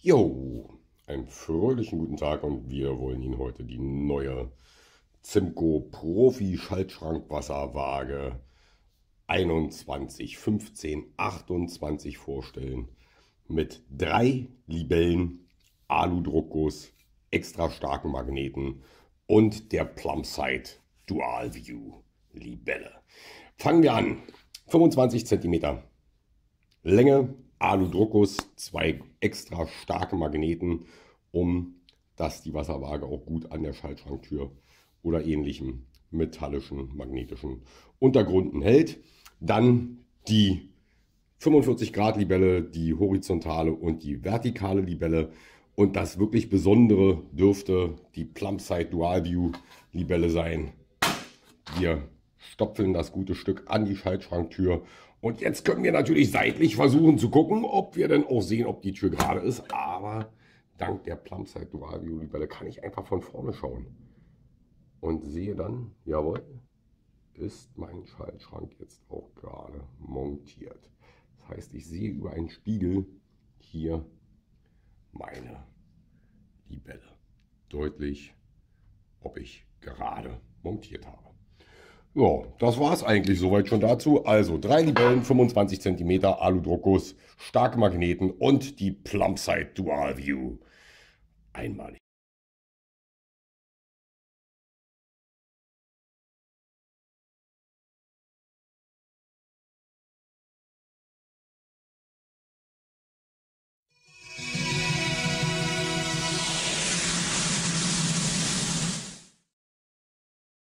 Jo, einen fröhlichen guten Tag und wir wollen Ihnen heute die neue Zimco Profi Schaltschrankwasserwaage 21, 15, 28 vorstellen. Mit 3 Libellen, Aludruckguss, extra starken Magneten und der Plumbside Dual View Libelle. Fangen wir an. 25 cm Länge, Aludruckguss, 2 extra starke Magneten, dass die Wasserwaage auch gut an der Schaltschranktür oder ähnlichem metallischen, magnetischen Untergründen hält. Dann die 45 Grad Libelle, die horizontale und die vertikale Libelle. Und das wirklich Besondere dürfte die Plumbside Dual View Libelle sein. Wir stopfeln das gute Stück an die Schaltschranktür. Und jetzt können wir natürlich seitlich versuchen zu gucken, ob wir denn auch sehen, ob die Tür gerade ist. Aber dank der Plumbside Dual View Libelle kann ich einfach von vorne schauen. Und sehe dann, jawohl, ist mein Schaltschrank jetzt auch gerade montiert. Das heißt, ich sehe über einen Spiegel hier meine Libelle. Deutlich, ob ich gerade montiert habe. Ja, das war es eigentlich soweit schon dazu. Also 3 Libellen, 25 cm, Aludruckguss, starke Magneten und die Plumbside Dual View. Einmalig.